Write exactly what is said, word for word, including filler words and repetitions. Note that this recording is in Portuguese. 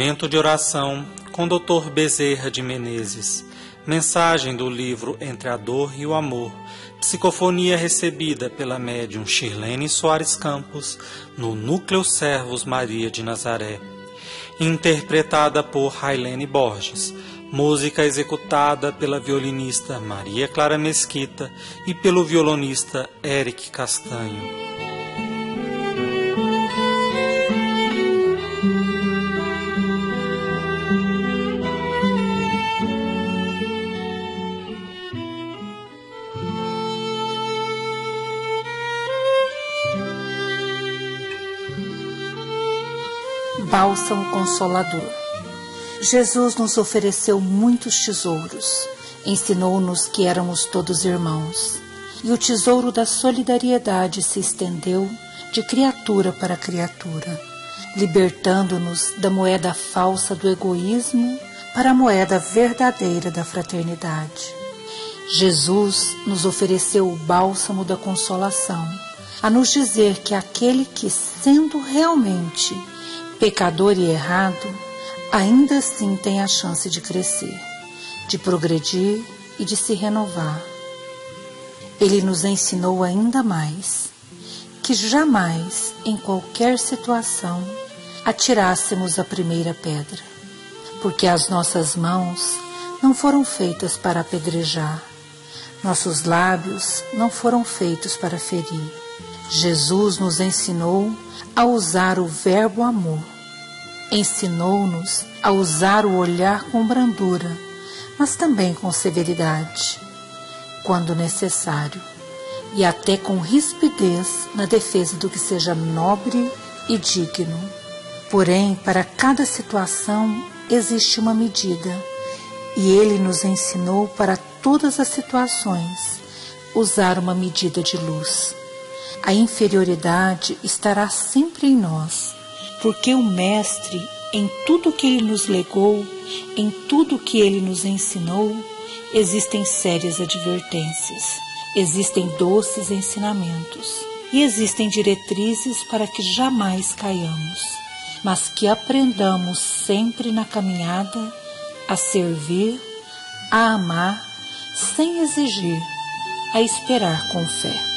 Momento de oração com doutor Bezerra de Menezes. Mensagem do livro Entre a Dor e o Amor. Psicofonia recebida pela médium Shirlene Soares Campos no Núcleo Servos Maria de Nazaré. Interpretada por Railene Borges. Música executada pela violinista Maria Clara Mesquita e pelo violonista Eric Castanho. Bálsamo Consolador. Jesus nos ofereceu muitos tesouros, ensinou-nos que éramos todos irmãos, e o tesouro da solidariedade se estendeu de criatura para criatura, libertando-nos da moeda falsa do egoísmo para a moeda verdadeira da fraternidade. Jesus nos ofereceu o bálsamo da consolação, a nos dizer que aquele que, sendo realmente pecador e errado, ainda assim tem a chance de crescer, de progredir e de se renovar. Ele nos ensinou ainda mais que jamais, em qualquer situação, atirássemos a primeira pedra, porque as nossas mãos não foram feitas para apedrejar, nossos lábios não foram feitos para ferir. Jesus nos ensinou a usar o verbo amor. Ensinou-nos a usar o olhar com brandura, mas também com severidade, quando necessário, e até com rispidez na defesa do que seja nobre e digno. Porém, para cada situação existe uma medida, e Ele nos ensinou para todas as situações usar uma medida de luz. A inferioridade estará sempre em nós, porque o Mestre, em tudo que Ele nos legou, em tudo que Ele nos ensinou, existem sérias advertências, existem doces ensinamentos e existem diretrizes para que jamais caiamos, mas que aprendamos sempre na caminhada a servir, a amar, sem exigir, a esperar com fé.